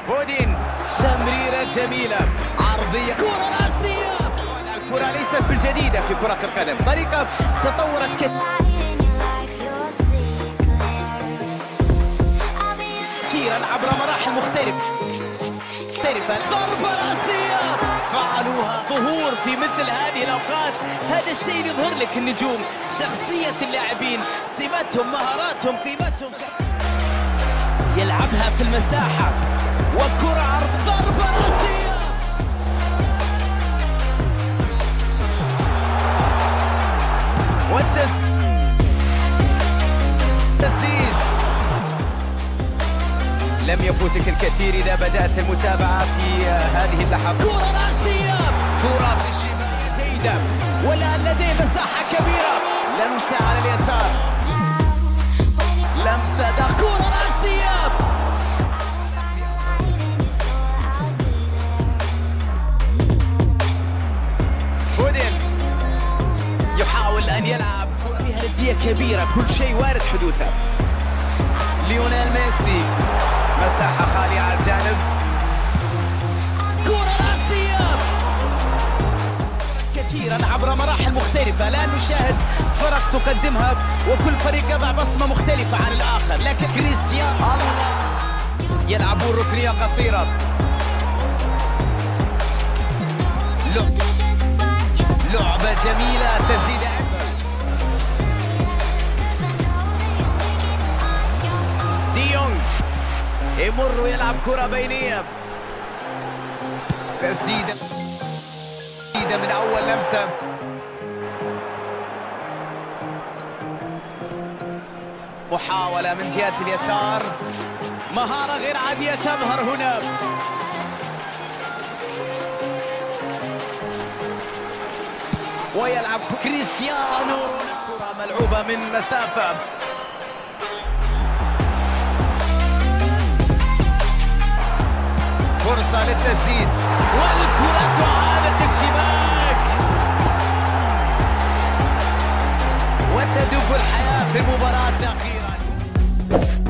فودين، تمريرة جميلة عرضية، كرة رأسية. الكرة ليست بالجديدة في كرة القدم، طريقة تطورت كثيرا عبر مراحل مختلفة. ضربة رأسية فعلوها. ظهور في مثل هذه الأوقات، هذا الشيء يظهر لك النجوم، شخصية اللاعبين، سماتهم، مهاراتهم، قيمتهم. يلعبها في المساحة وكرة عرض، ضربة رأسية. والتسديد. لم يفوتك الكثير إذا بدأت المتابعة في هذه اللحظات. كرة رأسية، كرة في الشباك جيدة، والآن لديه مساحة كبيرة. لمسة على اليسار، لمسة داخل، كرة رأسية. فودين يحاول أن يلعب فيها ندية كبيرة، كل شيء وارد حدوثه. ليونيل ميسي، مساحة خالية على الجانب، كرة رأسية. كثيرا عبر مراحل مختلفة، لا نشاهد فرق تقدمها وكل فريق يضع بصمة مختلفة عن الآخر، لكن كريستيانو يلعبون ركنية قصيرة. لعبة جميلة، تسديدة أجمل. دي يونغ يمر ويلعب كرة بينية، تسديدة من أول لمسة. محاولة من جهة اليسار، مهارة غير عادية تظهر هنا. ويلعب كريستيانو، كرة ملعوبة من مسافة. فرصة للتسديد، والكرة تعانق الشباك، وتدب الحياة في المباراة أخيرا.